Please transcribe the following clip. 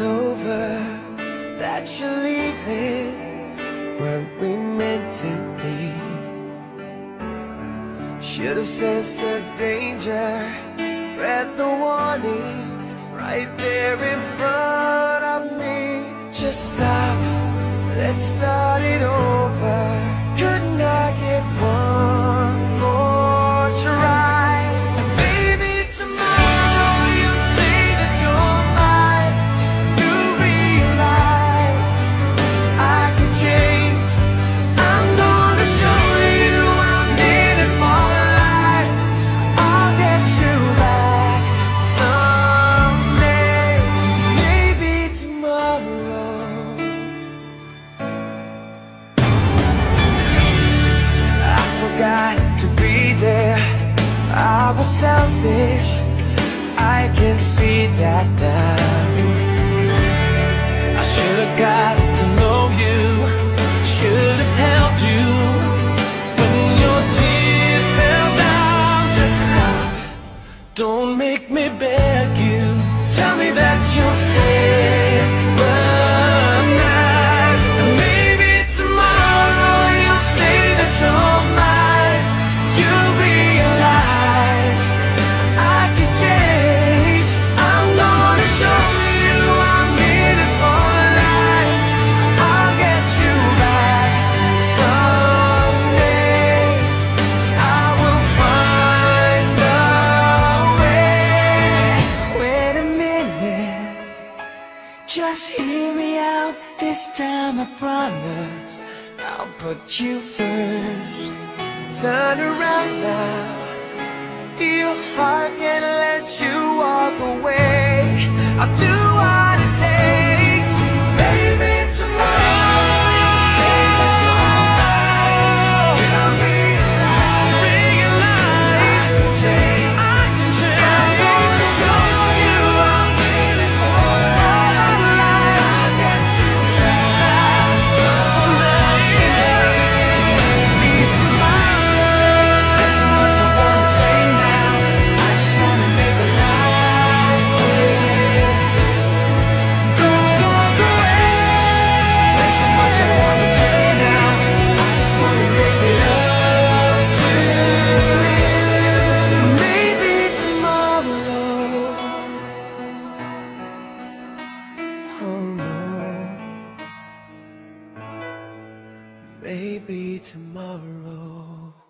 over that you're leaving where we meant to be. Should've sensed the danger, read the warnings right there in front of me. Just stop, let's start it over. Couldn't I get one more try? Maybe tomorrow you'll say that you're mine. You realize I can change. I'm gonna show you I'm in it for life. I'll get you back someday. Maybe tomorrow. I forgot to be there, I was selfish, I can see that now. I should've got to know you, should've held you when your tears fell down. Just stop, don't make me beg you. Tell me that you'll stay the night. Maybe tomorrow you'll say that you're mine. You realize I can change. I'm gonna show you I'm in it for life. I'll get you back someday. I will find a way. Wait a minute, just hear me out. This time I promise I'll put you first. Turn around now, your heart can let you walk away. I'll do what it takes. Baby, tomorrow you'll say that you're mine. You'll realize I can change. I'm gonna show you I'm in it for life. I'll get you back someday. Maybe tomorrow. There's so much I wanna say now. I just wanna make a life with. Don't walk away. There's so much I wanna do now. I just wanna make love to you. Maybe tomorrow. Oh no. Maybe tomorrow.